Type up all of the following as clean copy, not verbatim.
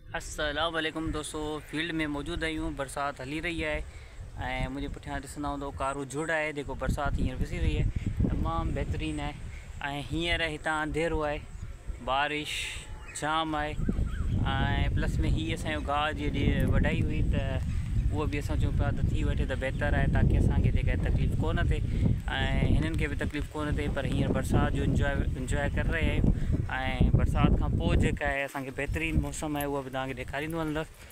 अस्सलाम वालेकुम दोस्तों, फील्ड में मौजूद आहियूं। बरसात हली रही है ऐं मुंहिंजे पुठियां ॾिसंदा हूंदो कारो झुड़ आहे जेको बरसात हींअर विसी रही है, तमामु बहितरीनु आहे। ऐं हींअर हितां अंधेरो आहे, बारिश जाम आहे ऐं प्लस में हीअ असांजो गाह जी वढाई हुई त उहो बि असां चऊं पिया त थी वठे त बहितरु आहे, ताकी असांखे जेका तकलीफ़ कोन थिए ऐं हिननि खे बि तकलीफ़ कोन थिए। पर हींअर बरसाति जो इंजॉय करे रहिया आहियूं ऐं बरसाति खां पोइ जेका आहे असांखे बहितरीनु मौसम आहे उहा बि तव्हांखे ॾेखारींदो हलंदुसि।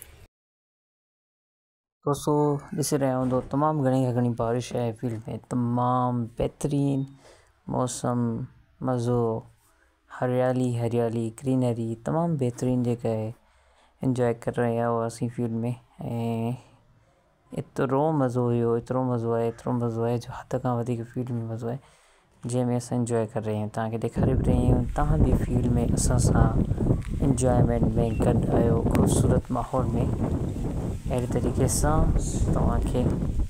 दोस्तों ॾिसी रहिया हूंदो तमामु घणी खां घणी बारिश आहे फील्ड में, तमामु बहितरीनु मौसम, मज़ो, हरियाली ग्रीनरी, तमामु बहितरीनु जेका आहे इंजॉय करे रहिया हुआसीं फील्ड में। ऐं एतिरो मज़ो आहे जो हद खां वधीक फील्ड में मज़ो आहे, जंहिंमें असां इंजॉय करे रहिया आहियूं, तव्हांखे ॾेखारे बि रहिया आहियूं। तव्हां बि फील्ड में असां सां इंजॉयमेंट में गॾु आहियो, ख़ूबसूरत माहौल में। अहिड़े तरीक़े सां तव्हांखे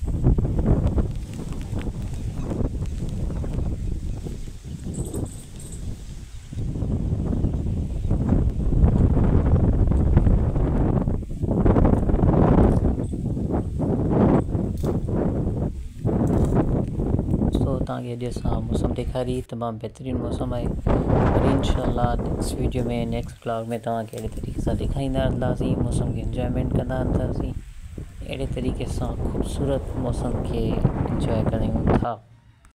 तव्हांखे अॼु असां मौसम ॾेखारी, तमामु बहितरीनु मौसम आहे। और इंशाअल्लाह नेक्स्ट वीडियो में, नेक्स्ट ब्लॉग में तव्हांखे अहिड़े तरीक़े सां ॾेखारींदा हलंदासीं, मौसम खे इंजॉयमेंट कंदा हलंदासीं, अहिड़े तरीक़े सां ख़ूबसूरत मौसम खे इंजॉय कयूं था।